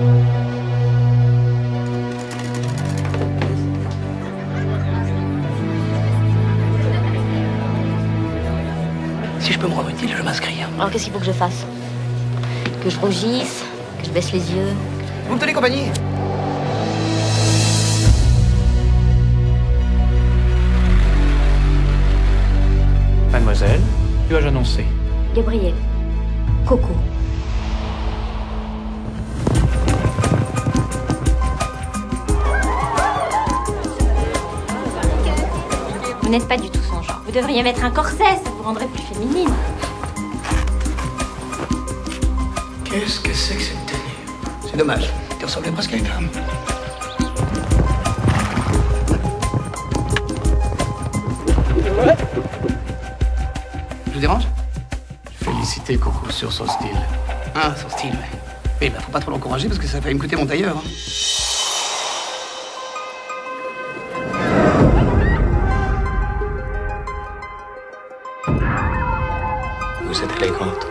Si je peux me rendre utile, je m'inscris. Alors qu'est-ce qu'il faut que je fasse? Que je rougisse? Que je baisse les yeux? Vous me tenez compagnie? Mademoiselle, que dois-je annoncer? Gabriel. Coco. Vous n'êtes pas du tout son genre. Vous devriez mettre un corset, ça vous rendrait plus féminine. Qu'est-ce que c'est que cette tenue? C'est dommage. Tu ressemblais presque à une femme. Je vous dérange? Félicitez Coco sur son style. Ah, son style, ouais. Mais bah, faut pas trop l'encourager parce que ça va me coûter mon tailleur. Hein. Vous êtes élégante.